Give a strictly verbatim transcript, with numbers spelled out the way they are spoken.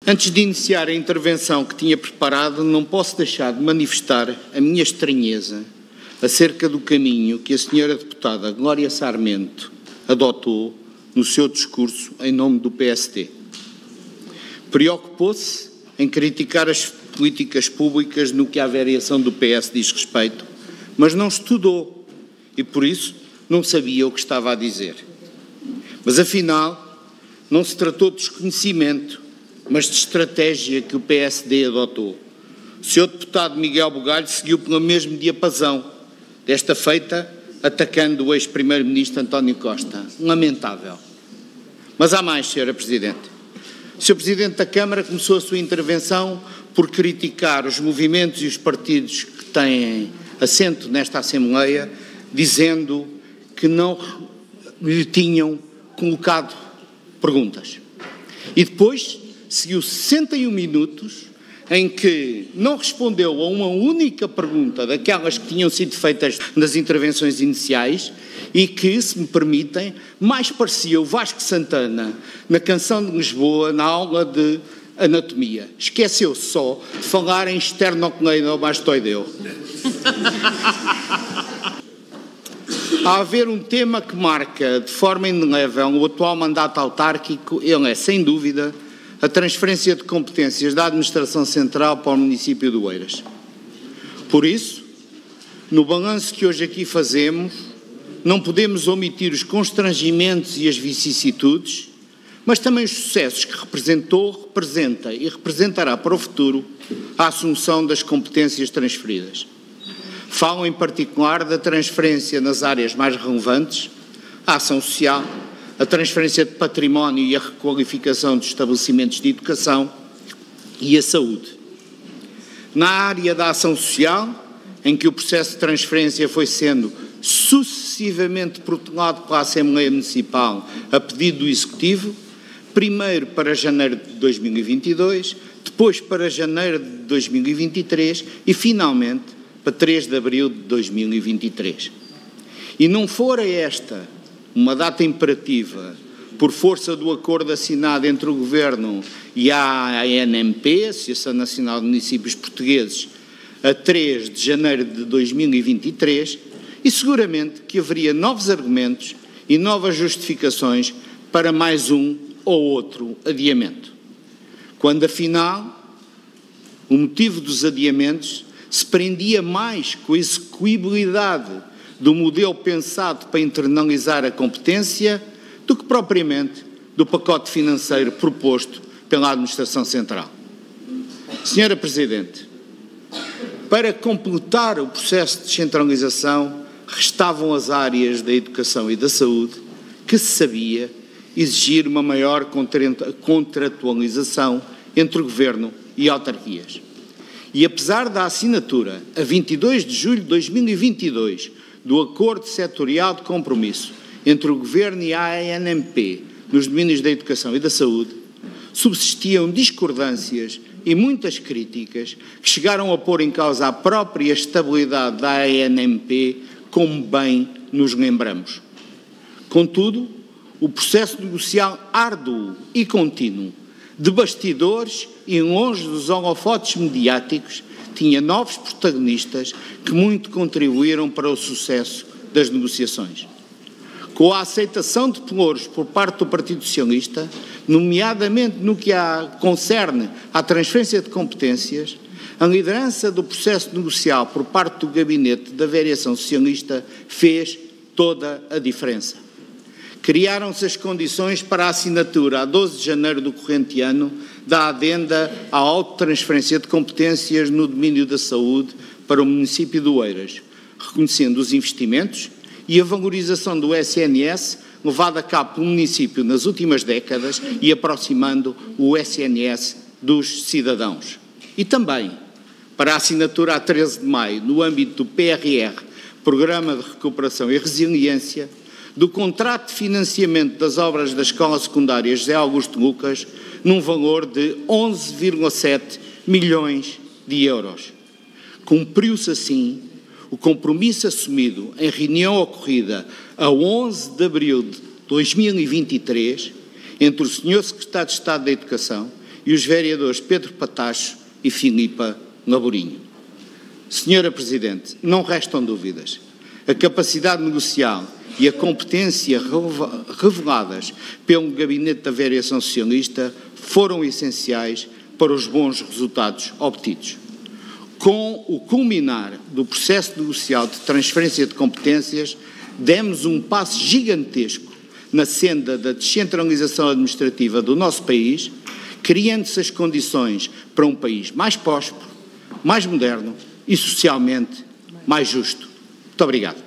Antes de iniciar a intervenção que tinha preparado, não posso deixar de manifestar a minha estranheza acerca do caminho que a senhora deputada Glória Sarmento adotou no seu discurso em nome do P S D. Preocupou-se em criticar as políticas públicas no que à variação do P S diz respeito, mas não estudou e, por isso, não sabia o que estava a dizer. Mas, afinal, não se tratou de desconhecimento, mas de estratégia que o P S D adotou. O senhor deputado Miguel Bugalho seguiu pelo mesmo diapasão, desta feita atacando o ex-primeiro-ministro António Costa. Lamentável. Mas há mais, senhora Presidente. O senhor Presidente da Câmara começou a sua intervenção por criticar os movimentos e os partidos que têm assento nesta Assembleia, dizendo que não lhe tinham colocado perguntas. E depois seguiu sessenta e um minutos em que não respondeu a uma única pergunta daquelas que tinham sido feitas nas intervenções iniciais e que, se me permitem, mais parecia o Vasco Santana na Canção de Lisboa, na aula de anatomia. Esqueceu-se só de falar em esternocleidomastoideu. A haver um tema que marca de forma indelével o atual mandato autárquico, ele é, sem dúvida, a transferência de competências da Administração Central para o município de Oeiras. Por isso, no balanço que hoje aqui fazemos, não podemos omitir os constrangimentos e as vicissitudes, mas também os sucessos que representou, representa e representará para o futuro a assunção das competências transferidas. Falam em particular da transferência nas áreas mais relevantes, a ação social, a transferência de património e a requalificação dos estabelecimentos de educação e a saúde. Na área da ação social, em que o processo de transferência foi sendo sucessivamente protelado pela Assembleia Municipal a pedido do Executivo, primeiro para janeiro de dois mil e vinte e dois, depois para janeiro de dois mil e vinte e três e, finalmente, para três de abril de dois mil e vinte e três. E não fora esta uma data imperativa, por força do acordo assinado entre o Governo e a A N M P, Associação Nacional de Municípios Portugueses, a três de janeiro de dois mil e vinte e três, e seguramente que haveria novos argumentos e novas justificações para mais um ou outro adiamento. Quando, afinal, o motivo dos adiamentos se prendia mais com a execuibilidade do modelo pensado para internalizar a competência do que propriamente do pacote financeiro proposto pela Administração Central. senhora Presidente, para completar o processo de descentralização, restavam as áreas da educação e da saúde, que se sabia exigir uma maior contratualização entre o Governo e autarquias. E apesar da assinatura, a vinte e dois de julho de dois mil e vinte e dois, do Acordo Setorial de Compromisso entre o Governo e a A N M P nos domínios da educação e da saúde, subsistiam discordâncias e muitas críticas que chegaram a pôr em causa a própria estabilidade da A N M P, como bem nos lembramos. Contudo, o processo negocial árduo e contínuo, de bastidores e longe dos holofotes mediáticos, tinha novos protagonistas que muito contribuíram para o sucesso das negociações. Com a aceitação de pelouros por parte do Partido Socialista, nomeadamente no que a, concerne à transferência de competências, a liderança do processo negocial por parte do gabinete da variação socialista fez toda a diferença. Criaram-se as condições para a assinatura, a doze de janeiro do corrente ano, da adenda à autotransferência de competências no domínio da saúde para o município de Oeiras, reconhecendo os investimentos e a valorização do S N S levado a cabo pelo município nas últimas décadas e aproximando o S N S dos cidadãos. E também para a assinatura a treze de maio, no âmbito do P R R, Programa de Recuperação e Resiliência, do contrato de financiamento das obras da Escola Secundária José Augusto Lucas, num valor de onze vírgula sete milhões de euros. Cumpriu-se assim o compromisso assumido em reunião ocorrida a onze de abril de dois mil e vinte e três entre o senhor Secretário de Estado da Educação e os vereadores Pedro Patacho e Filipa Laborinho. Senhora Presidente, não restam dúvidas. A capacidade negocial e a competência reveladas pelo Gabinete da Variação Socialista foram essenciais para os bons resultados obtidos. Com o culminar do processo negocial de transferência de competências, demos um passo gigantesco na senda da descentralização administrativa do nosso país, criando-se as condições para um país mais próspero, mais moderno e socialmente mais justo. Muito obrigado.